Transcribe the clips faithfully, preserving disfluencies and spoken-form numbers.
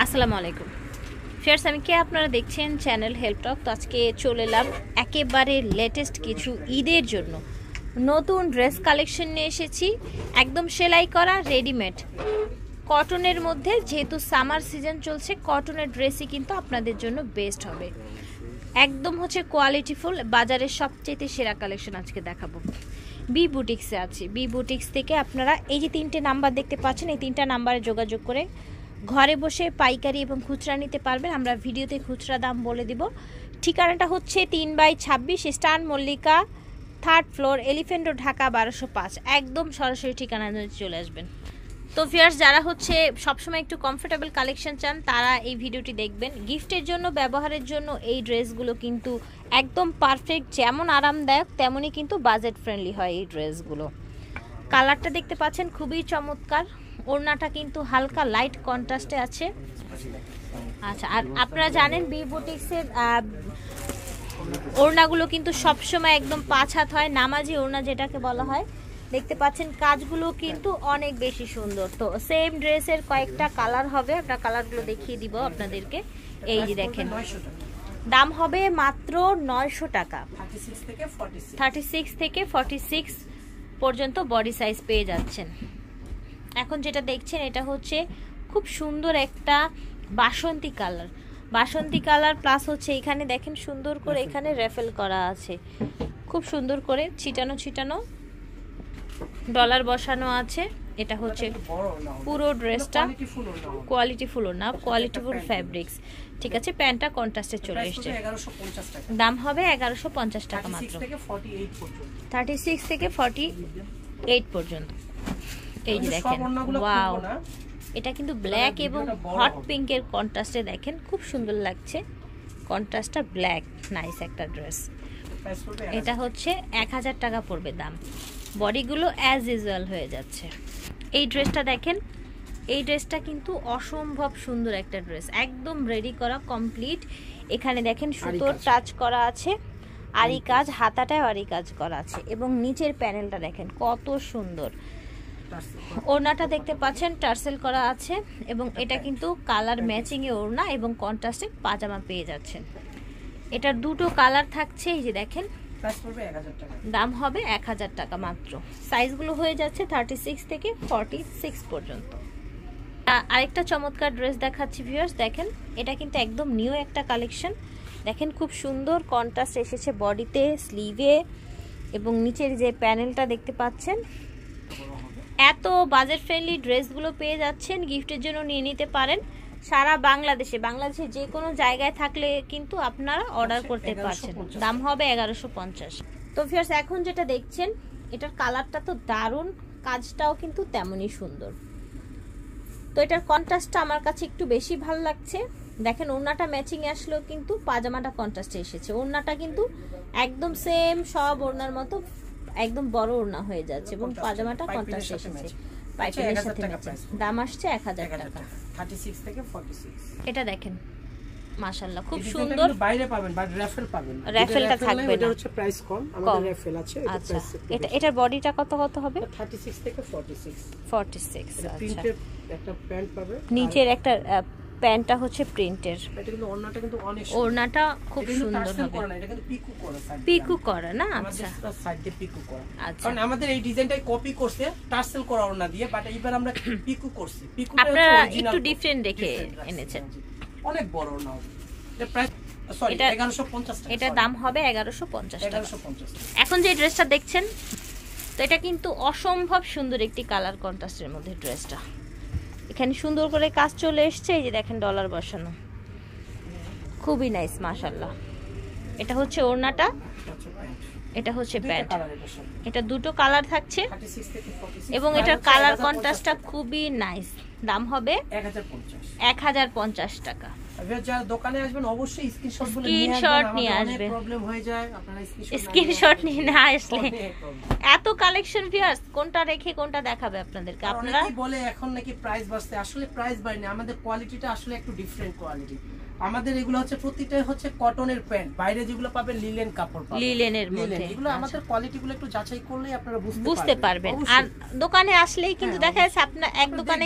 আসসালামু আলাইকুম ফিয়ার্স, আমি কে আপনারা দেখছেন চ্যানেল হেল্প টক। তো আজকে চলে এলাম একেবারে লেটেস্ট কিছু ঈদের জন্য নতুন ড্রেস কালেকশন নিয়ে এসেছি। একদম সেলাই করা রেডিমেড কটনের মধ্যে, যেহেতু সামার সিজন চলছে কটনের ড্রেসই কিন্তু আপনাদের জন্য বেস্ট হবে। একদম হচ্ছে কোয়ালিটিফুল, বাজারের সবচেয়ে সেরা কালেকশন আজকে দেখাবো। বি বুটিক্সে আছে। বি বুটিক্স থেকে আপনারা এই যে তিনটে নাম্বার দেখতে পাচ্ছেন, এই তিনটা নাম্বারে যোগাযোগ করে ঘরে বসে পাইকারি এবং খুচরা নিতে পারবেন। আমরা ভিডিওতে খুচরা দাম বলে দিব। ঠিকানাটা হচ্ছে তিন বাই ছাব্বিশ স্টান মল্লিকা, third floor, Elephant Road, Dhaka বারোশো পাঁচ। একদম সরাসরি ঠিকানা চলে আসবেন। তো ভিউয়ার্স, যারা হচ্ছে সবসময় একটু কমফোর্টেবল কালেকশন চান তারা এই ভিডিওটি দেখবেন। গিফটের জন্য, ব্যবহারের জন্য এই ড্রেসগুলো কিন্তু একদম পারফেক্ট। যেমন আরামদায়ক তেমনই কিন্তু বাজেট ফ্রেন্ডলি হয় এই ড্রেসগুলো। কালারটা দেখতে পাচ্ছেন খুবই চমৎকার। ওড়নাটা কিন্তু হালকা লাইট কন্ট্রাস্টে আছে। আচ্ছা, আর আপনারা জানেন বি বুটিক্সের ওড়নাগুলো কিন্তু সবসময় একদম পাঁচ হাত হয়, নামাজি ওড়না যেটাকে বলা হয়। দেখতে পাচ্ছেন কাজগুলো কিন্তু অনেক বেশি সুন্দর। তো সেম ড্রেসের কয়েকটা কালার হবে, আমরা কালারগুলো দেখিয়ে দিব আপনাদেরকে। এই যে দেখেন, দাম হবে মাত্র নয়শো টাকা। থার্টি সিক্স থেকে ফর্টি সিক্স পর্যন্ত বডি সাইজ পেয়ে যাচ্ছেন। এখন যেটা দেখছেন এটা হচ্ছে খুব সুন্দর একটা বাসন্তী কালার। বাসন্তী কালার প্লাস হচ্ছে এখানে দেখেন সুন্দর করে এখানে রেফেল করা আছে, খুব সুন্দর করে ছিটানো ছিটানো ডলার বসানো আছে। এটা হচ্ছে পুরো ড্রেসটা কোয়ালিটিফুল না, কোয়ালিটিফুল ফ্যাব্রিক্স। ঠিক আছে, প্যান্টটা কন্ট্রাস্টে চলে এসছে। দাম হবে এগারোশো পঞ্চাশ টাকা মাত্র, থার্টি সিক্স থেকে ফর্টি এইট পর্যন্ত। এই যে দেখেন, ওয়াও, এটা কিন্তু ব্ল্যাক এবং হট পিঙ্কের কন্ট্রাস্টে দেখেন খুব সুন্দর লাগছে। কন্ট্রাস্টটা ব্ল্যাক, নাইস একটা ড্রেস। এটা হচ্ছে এক হাজার টাকা পড়বে দাম। বডিগুলো অ্যাজ ইউজুয়াল হয়ে যাচ্ছে। এই ড্রেসটা দেখেন, এই ড্রেসটা কিন্তু অসম্ভব সুন্দর একটা ড্রেস, একদম রেডি করা কমপ্লিট। এখানে দেখেন সুতোর টাচ করা আছে, আরি কাজ, হাতাটায় আরি কাজ করা আছে এবং নিচের প্যানেলটা দেখেন কত সুন্দর। ওড়নাটা দেখতে পাচ্ছেন টার্সেল করা আছে এবং এটা কিন্তু কালার ম্যাচিং এ ওড়না এবং কন্ট্রাস্টে পাজামা পেয়ে যাচ্ছেন। এটার দুটো কালার থাকছে। এই যে দেখেন, দাম হবে এক হাজার টাকা মাত্র। সাইজগুলো হয়ে যাচ্ছে থার্টি সিক্স থেকে ফর্টি সিক্স পর্যন্ত। আরেকটা চমৎকার ড্রেস দেখাচ্ছি ভিউয়ার্স, দেখেন এটা কিন্তু একদম নিউ একটা কালেকশন। দেখেন খুব সুন্দর কন্ট্রাস্ট এসেছে বডিতে, স্লিভে এবং নিচের যে প্যানেলটা দেখতে পাচ্ছেন। এত বাজেট ফ্রেন্ডলি ড্রেসগুলো পেয়ে যাচ্ছেন, গিফটের জন্য নিয়ে নিতে পারেন। সারা বাংলাদেশে, বাংলাদেশে যে কোনো জায়গায় থাকলে কিন্তু আপনারা অর্ডার করতে পারছেন। দাম হবে এগারোশো পঞ্চাশ। তো ভিউয়ার্স, এখন যেটা দেখছেন এটার কালারটা তো দারুণ, কাজটাও কিন্তু তেমনই সুন্দর। তো এটার কন্ট্রাস্টটা আমার কাছে একটু বেশি ভালো লাগছে। দেখেন ওড়নাটা ম্যাচিং এ আসলেও কিন্তু পাজামাটা কন্ট্রাস্টে এসেছে। ওড়নাটা কিন্তু একদম সেম সব ওড়নার মতো একদম বড় ওড়না হয়ে যাচ্ছে এবং পাজামাটা কন্ট্রাস্টে এসেছে। পাইপিনের সাথে দাম আসছে এক হাজার টাকা, থার্টি সিক্স থেকে ফর্টি সিক্স। এটা দেখেন মাশাআল্লাহ খুব সুন্দর। বাইরে পাবেন বাট রেফেল পাবেন, রেফেলটা থাকবে না, এটা হচ্ছে প্রাইস কম, আমাদের রেফেল আছে। আচ্ছা, এটা এটার বডিটা কত কত হবে? থার্টি সিক্স থেকে ফর্টি সিক্স। Forty six. আচ্ছা, প্রিন্টেড একটা প্যান্ট পাবে, নিচের একটা প্যান্টটা হচ্ছে প্রিন্টের। এটা কিন্তু ওড়নাটা কিন্তু অনেক সুন্দর, ওড়নাটা খুব সুন্দর হবে। এটা কিন্তু পিকু করা, পিকু করা না? আচ্ছা, আমাদের সাইডে পিকু করা। আচ্ছা, কারণ আমাদের এই ডিজাইনটাই কপি করছে টার্সেল করা ওড়না দিয়ে, বাট এবার আমরা পিকু করছি। পিকুটা আপনারা একটু ডিফারেন্ট দেখে এনেছেন, অনেক বড় ওড়না হবে। এটা প্রাইস সরি এগারোশো পঞ্চাশ টাকা। এটা দাম হবে এগারোশো পঞ্চাশ টাকা। এগারোশো পঞ্চাশ। এখন যে ড্রেসটা দেখছেন, তো এটা কিন্তু অসম্ভব সুন্দর একটি কালার কন্ট্রাস্টের মধ্যে ড্রেসটা। এখানে সুন্দর করে কাজ চলে এসছে। এই যে দেখেন ডলার বসানো, খুবই নাইস মাশাআল্লাহ। এটা হচ্ছে ওড়নাটা, এটা হচ্ছে প্যান্ট। এটা দুটো কালার থাকছে এবং এটার কালার কন্ট্রাস্টটা খুবই নাইস। দাম হবে এক হাজার পঞ্চাশ টাকা। যারা দোকানে আসবেন অবশ্যই স্ক্রিনশট নিয়ে আসবেন, প্রবলেম হয়ে যায় আপনারা স্ক্রিনশট নিয়ে না আসলে। এত কালেকশন ভিউয়ার্স, কোনটা রেখে কোনটা দেখাবে আপনাদেরকে? আপনারা কি বলে এখন নাকি প্রাইস বাড়ছে, আসলে প্রাইস বাড়েনি, আমাদের কোয়ালিটিটা আসলে একটু ডিফারেন্ট কোয়ালিটি। আমাদের এগুলো হচ্ছে প্রতিটা হচ্ছে কটনের প্যান্ট, বাইরে যেগুলো পাবেন লিলেন কাপড় পাবেন, লিলেনের মধ্যে। এগুলো আমাদের কোয়ালিটিগুলো একটু যাচাই করলেই আপনারা বুঝতে পারবেন। আর দোকানে আসলেই কিন্তু দেখা যাচ্ছে আপনারা এক দোকানে গেলেন,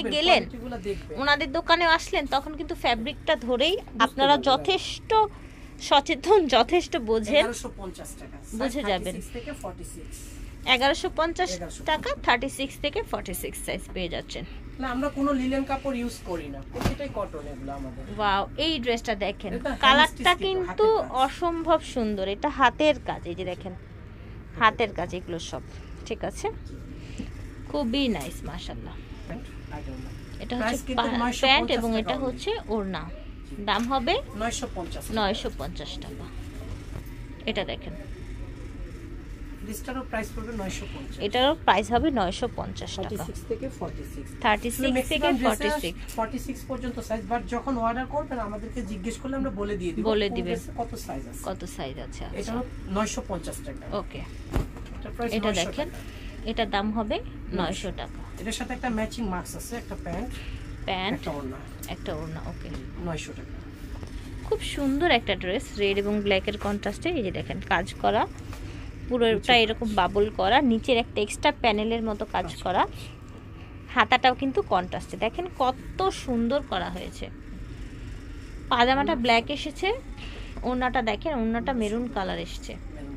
ওনাদের দোকানে আসলেন তখন কিন্তু ফ্যাব্রিকটা ধরেই আপনারা যথেষ্ট সচেতন, যথেষ্ট বোঝেন, বুঝে যাবেন। এগারোশো পঞ্চাশ টাকা থার্টি সিক্স থেকে ফর্টি সিক্স সাইজ পেয়ে যাচ্ছেন। না আমরা কোনো লিনেন কাপড় ইউজ করি না, প্রত্যেকটাই কটন এগুলো আমাদের। ওয়াও, এই ড্রেসটা দেখেন, কালারটা কিন্তু অসম্ভব সুন্দর। এটা হাতের কাজ, এই যে দেখেন হাতের কাজ এগুলো সব, ঠিক আছে, খুবই নাইস মাশাআল্লাহ। এটা হচ্ছে প্যান্ট এবং এটা হচ্ছে ওড়না, দাম হবে নয়শো পঞ্চাশ টাকা। এটা দেখেন, এটারও প্রাইস পড়বে নয়শো পঞ্চাশ, এটারও প্রাইস হবে নয়শো পঞ্চাশ টাকা। থার্টি সিক্স থেকে ফর্টি সিক্স, থার্টি সিক্স থেকে ফর্টি সিক্স, ফর্টি সিক্স পর্যন্ত সাইজ। বাট যখন অর্ডার করবেন আমাদেরকে জিজ্ঞেস করলে আমরা বলে দিয়ে দিব, বলে দিবেন কত সাইজ আছে, কত সাইজ আছে। এটা নয়শো পঞ্চাশ টাকা। ওকে, এটা দেখেন, এটা দাম হবে নয়শো টাকা। এটার সাথে একটা ম্যাচিং মাস্ক আছে, একটা প্যান্ট, প্যান্ট একটা ওড়না, একটা ওড়না। ওকে, নয়শো টাকা। খুব সুন্দর একটা ড্রেস, রেড এবং ব্ল্যাক এর কন্ট্রাস্টে। এই যে দেখেন কাজ করা, পুরোটা এরকম বাবল করা, নিচের একটা এক্সট্রা প্যানেলের মতো কাজ করা, হাতাটাও কিন্তু কন্ট্রাস্টে, দেখেন কত সুন্দর করা হয়েছে। পাজামাটা ব্ল্যাক এসেছে, ওড়নাটা দেখেন, ওড়নাটা মেরুন কালার এসেছে।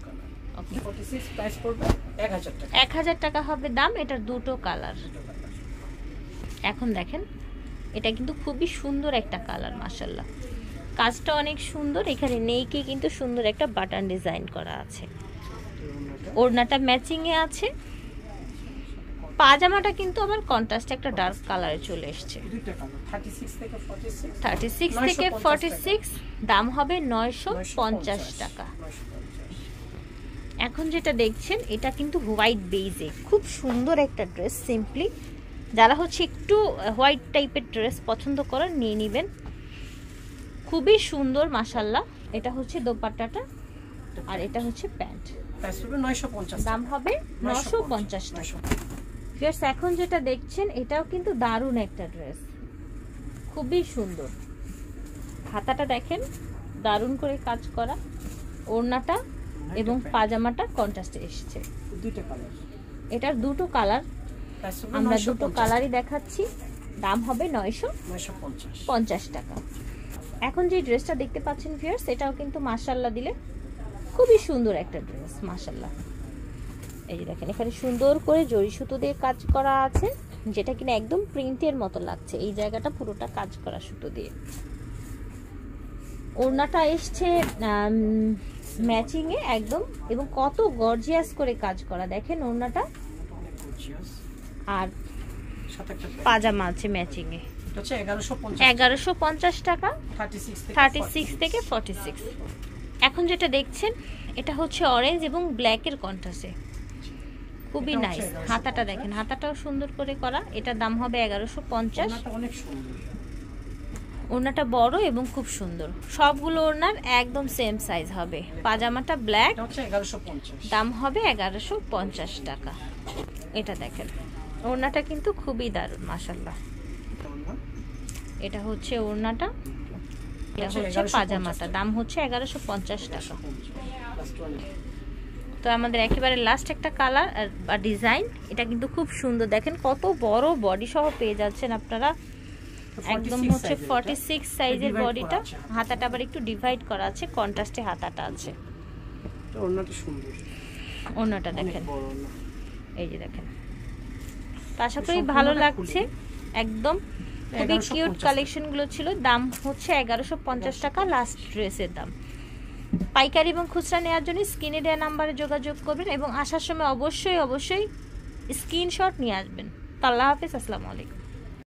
এক হাজার টাকা হবে দাম, এটার দুটো কালার। এখন দেখেন, এটা কিন্তু খুবই সুন্দর একটা কালার মাশাআল্লাহ, কাজটা অনেক সুন্দর। এখানে নেইকে কিন্তু সুন্দর একটা বাটন ডিজাইন করা আছে, ওড়নাটা ম্যাচিং এ আছে, পাজামাটা কিন্তু আবার কন্ট্রাস্টে একটা ডার্ক কালারে চলে এসেছে। থার্টি সিক্স থেকে ফর্টি সিক্স, দাম হবে নয়শো পঞ্চাশ টাকা। এখন যেটা দেখছেন এটা কিন্তু হোয়াইট বেজে, খুব সুন্দর একটা ড্রেস। সিম্পলি যারা হচ্ছে একটু হোয়াইট টাইপের ড্রেস পছন্দ করেন নিয়ে নেবেন, খুবই সুন্দর মাশাআল্লাহ। এটা হচ্ছে দোপাট্টাটা আর এটা হচ্ছে প্যান্ট, দাম হবে নয়শো পঞ্চাশ টাকা। ভিউয়ার্স, এখন যেটা দেখছেন এটাও কিন্তু দারুণ একটা ড্রেস, খুবই সুন্দর। হাতাটা দেখেন দারুণ করে কাজ করা, ওড়নাটা এবং পাজামাটা কন্ট্রাস্টে এসেছে। এটার দুটো কালার, আমরা দুটো কালারই দেখাচ্ছি, দাম হবে নয়শো পঞ্চাশ টাকা। এখন যে ড্রেসটা দেখতে পাচ্ছেন ভিউয়ার্স, এটাও কিন্তু মাশাআল্লাহ দিলে খুবই সুন্দর একটা ড্রেস মাশাআল্লাহ। এই যে দেখেন, এখানে সুন্দর করে জরি সুতো দিয়ে কাজ করা আছে, যেটা কিনা একদম প্রিন্টের মতো লাগছে। এই জায়গাটা পুরোটা কাজ করা সুতো দিয়ে। ওড়নাটা এসছে ম্যাচিং এ একদম, এবং কত গর্জিয়াস করে কাজ করা দেখেন ওড়নাটা, আর পাজামা আছে ম্যাচিং এ। এগারোশো পঞ্চাশ টাকা, থার্টি সিক্স থেকে ফর্টি সিক্স। এখন যেটা দেখছেন এটা হচ্ছে অরেঞ্জ এবং ব্ল্যাক এর কন্ট্রাস্টে, খুবই নাইস। হাতাটা দেখেন, হাতাটাও সুন্দর করে করা, এটার দাম হবে এগারোশো পঞ্চাশ। ওড়নাটা বড় এবং খুব সুন্দর, সবগুলো ওড়নার একদম সেম সাইজ হবে। পাজামাটা ব্ল্যাক, দাম হবে এগারোশো পঞ্চাশ টাকা। এটা দেখেন, ওড়নাটা কিন্তু খুবই দারুণ মাশাআল্লাহ। এটা হচ্ছে ওড়নাটা, এটা হচ্ছে পাজামাটা, দাম হচ্ছে এগারোশো পঞ্চাশ টাকা। তো আমাদের একেবারে লাস্ট একটা কালার বা ডিজাইন, এটা কিন্তু খুব সুন্দর, দেখেন কত বড় বডি সহ পেয়ে যাচ্ছেন আপনারা, একদম হচ্ছে ফর্টি সিক্স সাইজের বডিটা। হাতাটা আবার একটু ডিভাইড করা আছে, কন্ট্রাস্টে হাতাটা আছে। ওড়নাটা দেখেন, এই যে দেখেন, আশা করি ভালো লাগছে একদম। খুবই কিউট কালেকশন গুলো ছিল, দাম হচ্ছে এগারোশো পঞ্চাশ টাকা লাস্ট ড্রেসের দাম। পাইকারি এবং খুচরা নেওয়ার জন্য স্ক্রিনে দেওয়া নাম্বারে যোগাযোগ করবেন এবং আসার সময় অবশ্যই অবশ্যই স্ক্রিনশট নিয়ে আসবেন। আল্লাহ হাফেজ, আসসালামু আলাইকুম।